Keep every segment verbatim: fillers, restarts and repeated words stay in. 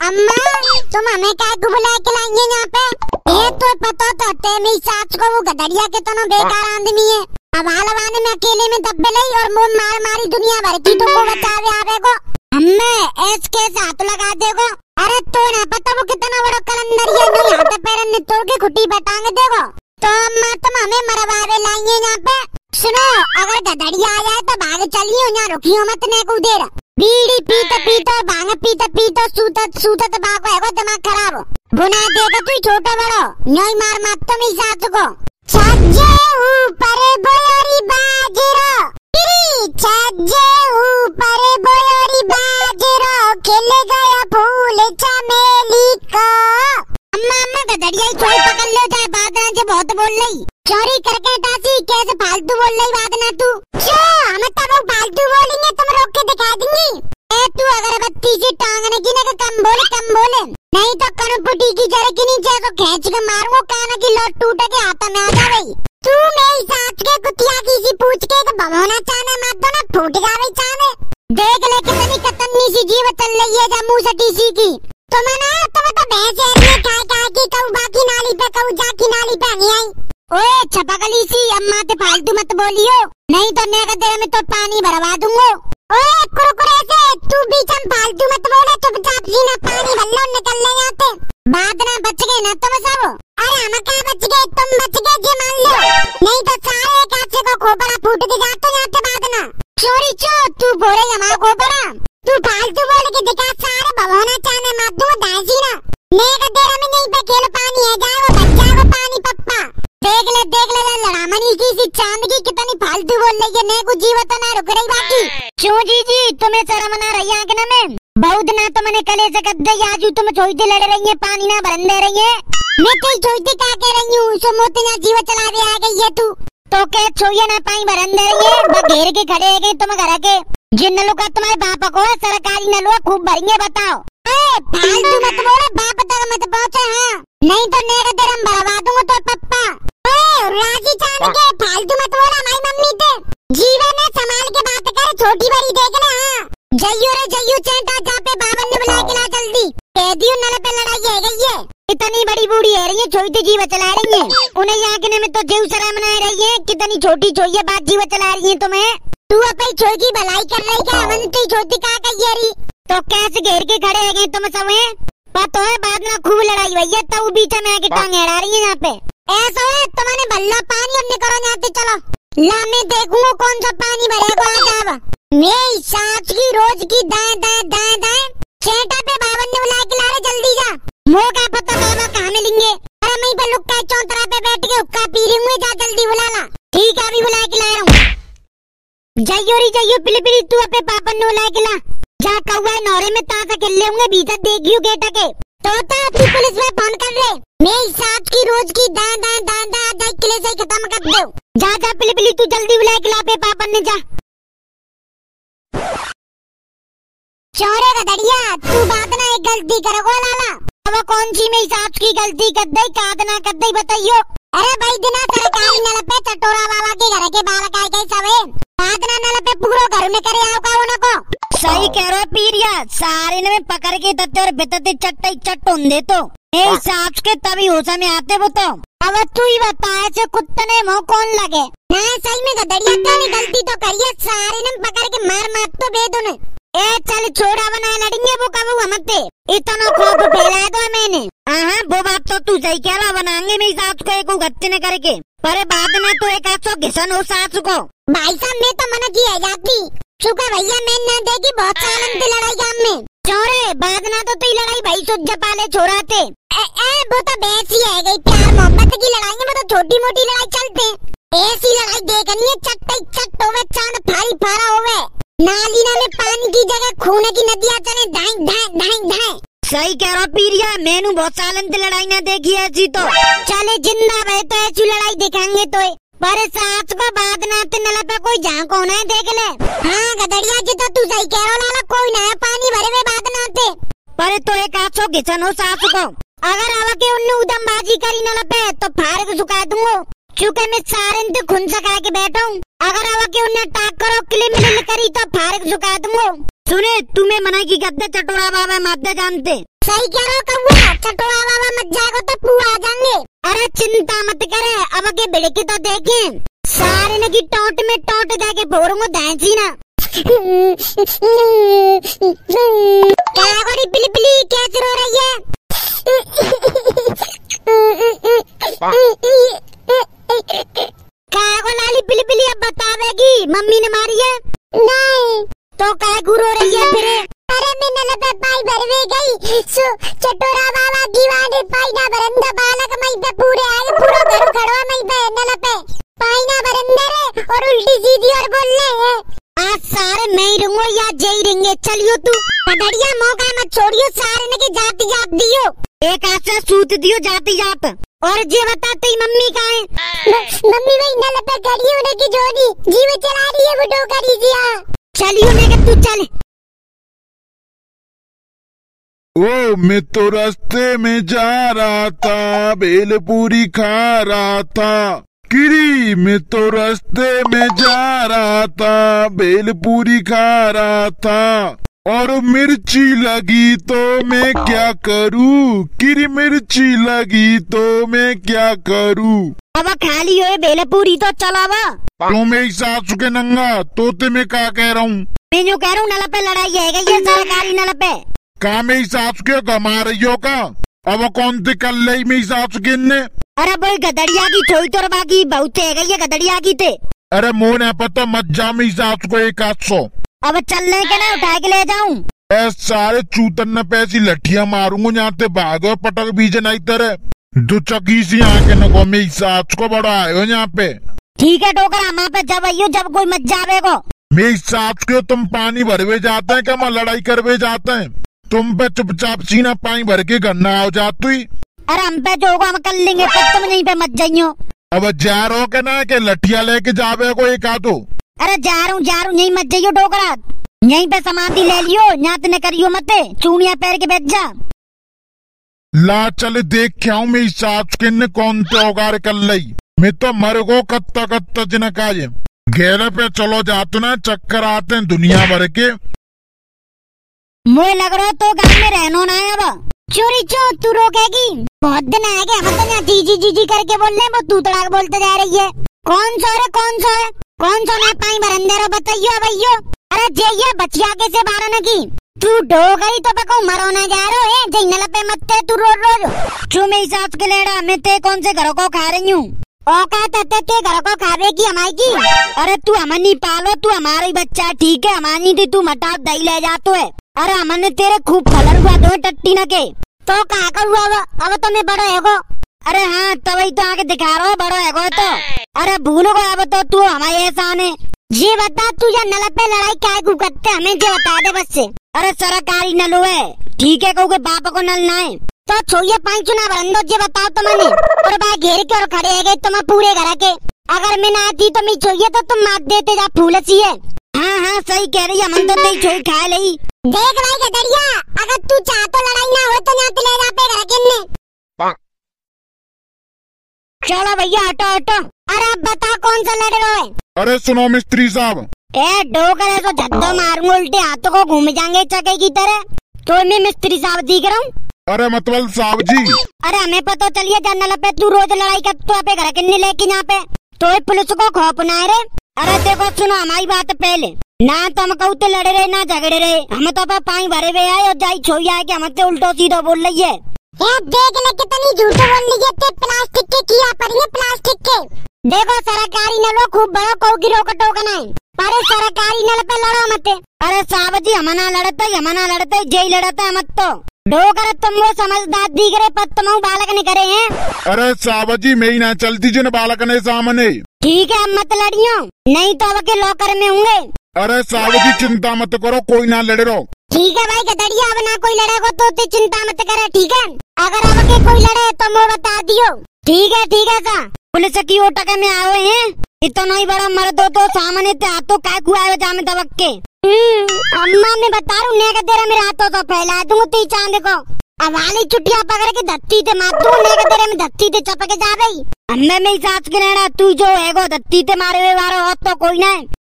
अम्मा तुम हमें क्या को बुला के लाएंगे यहाँ पे? ये तो पता तो है मेरी सास को वो गदड़िया के तो बेकार आदमी है। अब हालवाने में अकेले में दब्बे लाई और मुंह मार मारी दुनिया भर की तो को बचावे आवे को हमें ऐस के हाथ लगा देगो। अरे तो ना पता वो कितना बड़ा कलंदर है नहीं हाथ पैर ने तोड़ के खुटी बटांग देगो। तो अम्मा तुम हमें मरवावे लाएंगे यहाँ पे? सुनो अगर गदड़िया आ जाए तो भाग चलियो यहाँ रुकियो मत ने को देर बीड़ी पीते पीते भांग पीते पीते सूतत सूतत बाको है दिमाग खराब बुना देगा तू छोटा बड़ो नहीं मार मत तुम इस साथ को छज्जे ऊपर बोरी बाजरो छज्जे ऊपर बोरी बाजरो खिल गया फूल चमेली का। अम्मा अम्मा गदड़िया ही चोरी पकड़ ले जाए बादना से बहुत बोल रही चोरी करके दासी कैसे फालतू बोल रही बादना तू क्या हम तब फालतू बोलेंगे तुम रोक के दिखा देंगी। ए तू अगरबत्ती से टांगने की ना कम बोले कम बोले नहीं तो कनपुटी की जड़ के नीचे को खींच के मारूंगा कान की लौट टूट के हाथ में आ जावे। तू मेरी सास के कुतिया की सी पूछ के तो भगवाना चाहना मत दो ना फूट जावे चाहे देख ले कितनी कतन्नी सी जीव चल रही है जम्मू सटी सी की तो मना तुम तो भैंस है काय काय की कहू बाकी नाली पे कहू जाकी नाली पे नहीं आई। ओए छपकली सी अम्मा ते फालतू मत बोलियो नहीं तो मैं तेरे में तो पानी भरवा दूंगा। ओए कुरकुरे से तू बीच में फालतू मत बोले चुपचाप सीना पानी भल्लो निकल ले आते बात ना बच गए ना तुम सब। अरे हम क्या बच गए तुम बच गए जी मान लो नहीं तो सारे काचे को खोपड़ा फूट के जाते जाते बात ना चोरी चो तू बोले हमारा खोपड़ा तू फालतू बोल के दिखा सारे भगवाना चाहने मत दो दासी ना मैं का तेरा में नहीं पे खेल पानी है जाओ बच्चा को पानी पप्पा देख ले देख ले लड़ामनी की सी चांद की कितनी फालतू बोल रही है ने कुछ जीवत ना रुक रही बाकी क्यों जी जी तुम्हें शर्म ना रही है कि ना मैं बहुत ना तो मैंने कले से कद आज तुम छोईते लड़ रही है पानी ना भरन दे रही है मैं कोई छोईते क्या कह रही हूँ सो मोते ना जीव चला दे आ गई है तू तो क्या छोइया ना पानी भरन दे रही है बस घेर के खड़े है तुम घर के जिन नलों का तुम्हारे बाप को है सरकारी नलों खूब भरेंगे बताओ। फालतू मत बोलो बाप तक मत पहुँचे हाँ नहीं तो नेक तेरम भरवा दूंगा तो पप्पा। राजी चांद के फालतू मत बोला हमारी मम्मी थे जीवन में संभाल के बात कर छोटी बड़ी देख ले हाँ जइयो रे जइयो चेंटा जा पे बाबन ने बुला के ला जल्दी कह दियो नल पे लड़ाई है गई है इतनी बड़ी बूढ़ी है रही है छोटी जीव चला रही है उन्हें याकने में तो जीव शर्म मना रही है कितनी छोटी छोइए बात जीव चला रही है तुम्हें तू अपनी छोटी की भलाई कर रही क्या हम तो छोटी का कही रही तो कैसे घेर के खड़े है तुम सब पता है बाद में खूब लड़ाई हुई है तब बीच में आके टांग अड़ा रही है यहाँ पे ऐसा है तुम्हारे भल्ला पानी हमने करो जाते चलो ला मैं देखूंगा कौन सा पानी भरेगा आज अब मेरी सास की रोज की दाएं दाएं दाएं दाएं चेटा पे बावन ने बुला के ला रहे जल्दी जा मुँह का पता बाबा कहाँ मिलेंगे अरे मैं पे लुक्का चौतरा पे बैठ के हुक्का पी रही हूँ जा जल्दी बुला ला ठीक है अभी बुला के ला रहा हूँ जइयो री जइयो पिली पिली तू अपने पापन ने बुला के ला जा कौवा नौरे में ताजा खेल होंगे भीतर देखियो गेटा के तोता तू पुलिस में फोन कर रहे मेरी सास की रोज की दाएं दाएं दाएं दाएं दाएं किले से खत्म कर दो जा जा पिली पिली तू जल्दी बुला के ला पे पापन ने जा चोरे गदड़िया तू बात ना एक गलती करोगो लाला वो कौन सी मेरी सास की गलती कर दई कादना कर दई बताइयो। अरे भाई दिना सरकारी नल पे चटोरा बाबा के घर के बाल काय काय सवे कादना नल पे पूरा घर में करे आओ का उनको सही कह रहा पीरिया सारे ने पकड़ के तत्ते और बेतते चट्टा चट होंदे तो मेरे सास के तभी होश में आते वो तो अब तू ही बता ऐसे कुत्ते ने मुँह कौन लगे ना सही में गदड़िया तेरी गलती तो करिए सारे ने पकड़ के मार मार तो बेदो ने ए चल छोड़ा बना लड़ेंगे वो कब हमते इतना खौफ फैलाया तो मैंने हाँ वो बात तो तू सही कह रहा बनाएंगे मेरी सास को एक गत्ते ने करके पर बाद में तो एक आसो घिसन हो सास को भाई साहब मैं तो मना की है जाती शुक्र भैया मैं न देगी बहुत सालन की लड़ाई गाँव में चोरे बाद ना तो तेरी लड़ाई भाई सुझ पाले छोड़ाते ए, ए, वो तो बेसी है गई प्यार मोहब्बत की लड़ाई में तो छोटी मोटी लड़ाई चलते ऐसी लड़ाई देखनी है चट्टे चट होवे चांद फारी फारा होवे नालीना में पानी की जगह खून की नदियाँ चले धाई धाई धाई धाई सही कह रहा पीरिया मैंने बहुत सालन से लड़ाई ना देखी ऐसी तो चले जिंदा रहता ऐसी लड़ाई दिखाएंगे तो पर सास को बाद ना नला पे कोई जहाँ कौन है देख ले हाँ गदड़िया जी तो तू सही कह रहा लाला कोई नया पानी भरे हुए बाद नाते पर तो एक आसो घिसन हो सास को अगर आवा के उन्ने उदमबाजी करी नला पे तो फाड़ के सुखा दूंगा चूंकि मैं सारे इंते खून सका के बैठा हूँ अगर आवा के उन्ने टाक करो क्लिम मिल करी तो फाड़ के सुखा दूंगा सुने तुम्हें मना की गद्दे चटोरा बाबा माते जानते। सही कह रहे हो कौआ, चटोरा बाबा मत जाएगा तो पुआ आ जाएंगे। अरे चिंता मत करे, अब के बिड़के तो देखे सारे ने की टोट में टोट जाके भोरूंगा दांची ना। क्या गोरी पिली कैसे रो रही है? क्या को लाली पिली पिली अब बतावेगी मम्मी ने मारी है? नहीं तो क्या गुरो रही है फिर? अरे मैं नलपे पाई भरवे गई सु चटोरा बाबा दीवाने पाई ना बरंदा बालक मई पे पूरे आए पूरा घर खड़वा मई पे नलपे पाई ना बरंदा रे और उल्टी सीधी और बोलने है। आज सारे मैं ही रहूंगा या जय रहेंगे। चलियो तू बढ़िया मौका मत छोड़ियो, सारे ने के जाती जात दियो, एक हाथ से सूत दियो जाती जात। और जे बता तेरी मम्मी कहाँ है? मम्मी वही नलपे खड़ी होने की जोड़ी जीव चला रही है बुढ़ो करी जिया। चलियो लेके तू चल। ओ मैं तो रास्ते में जा रहा था, भेलपूरी खा रहा था। किरी मैं तो रास्ते में जा रहा था, भेलपूरी खा रहा था। और मिर्ची लगी तो मैं क्या करूं? किरी मिर्ची लगी तो मैं क्या करूं? अब खाली हो भेलपूरी तो चलावा। तो मेरी सासू के नंगा तोते में क्या कह रहा हूँ? मैं जो कह रहा हूँ नलपे लड़ाई है ये सरकारी नलपे। का मेरी सासू के गमा रही हो का? अब कौन सी कर ली मेरी सासू के ने? अरे भाई गदड़िया की थोड़ी तो बाकी बहुत है गई गदड़िया की थे। अरे मोह ने पता मत जा मेरी सासू को एक आध सौ। अब चलने के ना उठा के ले जाऊं? ऐसे सारे चूतन न पैसी लठिया मारूंगा यहाँ ते भागो पटक बीज नहीं तरह दो चकी सी आके नको मेरी सास को बड़ा आयो यहाँ पे। ठीक है टोकरा वहाँ पे जब आइयो जब कोई मत जावे को। मेरी सास को तुम पानी भरवे जाते हैं क्या? मैं लड़ाई करवे जाते हैं? तुम पे चुपचाप सीना पानी भर के गन्ना आ जाती। अरे हम पे जो होगा हम कर लेंगे, तब तुम यहीं पे मत जाइयो। अब जा रहो के ना के लठिया लेके जावे को एक आधो? अरे जा रहा हूँ जा रहा हूँ यहीं मत जाइयो टोकरा, यहीं पे समाधि ले लियो, नात न करियो मत, चूड़िया पैर के बैठ जा। ला चल देख क्या हूँ मेरी सास के ने कौन ते औगार कर ली। मैं तो मर गो कत्ता कत्ता जिनका घेरे पे चलो जाते ना चक्कर आते हैं दुनिया भर के। मुझे लग रहा तो गाँव में रहना ना है अब। चोरी चो तू रोकेगी? बहुत दिन आ गए हम तो यहाँ जीजी जीजी करके बोल रहे हैं, वो तू तड़ाक बोलते जा रही है। कौन सा है कौन सा है कौन सा ना पाई बरंदे रो बताइयो भैयो। अरे जइया बचिया के से बारह न की तू डो गई तो पको मरो ना जा रहा है जई नल पे मत तू रोज रोज चू मेरी सास के लेड़ा मैं ते कौन से घरों को खा रही हूँ? औकात ते ते घरों को खावे की हमारी की? अरे तू हमनी पालो, तू हमारा ही बच्चा ठीक है, हमारी थी तू मटा दही ले जातो है। अरे हमने तेरे खूब फलर हुआ दो टट्टी न के तो कहा कर हुआ अब तो मैं बड़ा है गो। अरे हाँ तभी तो आके दिखा रहा बड़ा है गो तो। अरे भूलो गो अब तो तू हमारे एहसान है। ये बता तू या नल पे लड़ाई क्या करते हमें जो बता दे बस से। अरे सरकारी नल है ठीक है, कहूँगे बाप को नल ना है तो छोइए पाँच चुना बरंदो जे बताओ तो मैंने और भाई घेर के और खड़े है गए तुम पूरे घर के। अगर मैं ना आती तो मैं छोइए तो तुम मार देते जा फूल सी है। हाँ हाँ सही कह रही है, मन तो नहीं छोई खा ली। देख भाई गदरिया अगर तू चाह तो लड़ाई ना हो तो यहाँ ले जाते घर के ने। चलो भैया हटो हटो। अरे अब बता कौन सा लड़ रहा है? अरे सुनो मिस्त्री साहब, ए डोकर ऐसा झद्दो मारूंगा उल्टे हाथों को घूम जाएंगे चके की तरह। तो मैं मिस्त्री साहब दिख रहा हूँ? अरे मतलब साहब जी। अरे हमें पता चलिए जनरल पे तू रोज लड़ाई कर तो पे घर किन्ने लेके यहाँ पे तो पुलिस को खौफ ना रे। अरे देखो सुनो हमारी बात पहले ना तो हम कहते लड़े रहे ना झगड़े रहे, हम तो पानी भरे हुए आए और जाई छोई आए कि हमसे उल्टो सीधो बोल रही है। देख ले कितनी झूठ बोल रही है, ते प्लास्टिक के किया पड़ी है प्लास्टिक के। देखो सरकारी नलो खूब बड़ो कौ की रोक टोकना है पर सरकारी नल पे लड़ो मत। अरे साहब जी हमना लड़ता है हमना लड़ता है जय लड़ता है मत तो डोकर तुम वो समझदार दिख रहे पर तुम बालक ने करे हैं। अरे साहब जी मैं ही ना चलती जिन बालक ने सामने। ठीक है मत लड़ियो नहीं तो अब के लॉकर में होंगे। अरे साहब जी चिंता मत करो, कोई ना लड़े रहो। ठीक है भाई गदड़िया अब ना कोई लड़ेगा तो ते चिंता मत करे ठीक है। अगर अब के कोई लड़े तो मैं बता दियो। ठीक है ठीक है सा पुलिस की ओटके में आए हैं इतना ही बड़ा मर्द हो तो सामने ते हाथों काय कुआ जामे दबक के। अम्मा मैं बता रहा हूँ नेक तेरा मेरे हाथों तो फैला दूंगा ती चांद को अब वाली चुटिया पकड़ के धत्ती ते मार दूं नेक तेरे में धत्ती ते चपके जा गई। हमें मेरी सास के नेड़ा तू जो है गो धत्ती ते मारे हुए वारो तो कोई ना है।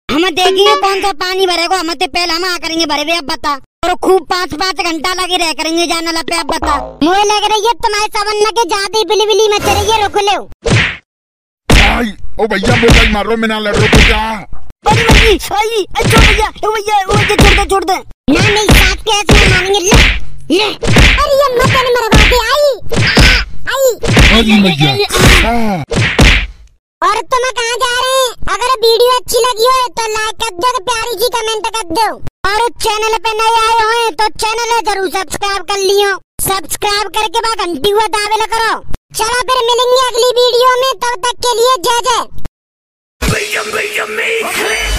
हम देखेंगे कौन सा पानी भरेगा, हम ते पहले हम आ करेंगे भरे हुए, अब बता। और खूब पाँच पाँच घंटा लगे रह करेंगे जाने ला पे, अब बता। मुझे लग रही है तुम्हारे सबन लगे ज्यादा बिली बिली मच रही है, रोक ले। आई ओ भैया बोल मारो मैं ना लड़ रो क्या? अरे मम्मी आई छोड़ भैया, ओ भैया वो छोड़ दे छोड़ दे। ना नहीं साथ के ऐसे मानेंगे ले ले। अरे ये मत ने मेरे बात आई आई अरे भैया। और तुम कहाँ जा रहे हैं? अगर वीडियो अच्छी लगी हो तो लाइक कर दो, प्यारी सी कमेंट कर दो, और चैनल पे नए आए हो तो चैनल जरूर सब्सक्राइब कर लियो। सब्सक्राइब करके बाद घंटी हुआ दावे करो। चलो फिर मिलेंगे अगली वीडियो में, तब तक के लिए जय जय। Make 'em, make 'em, make 'em.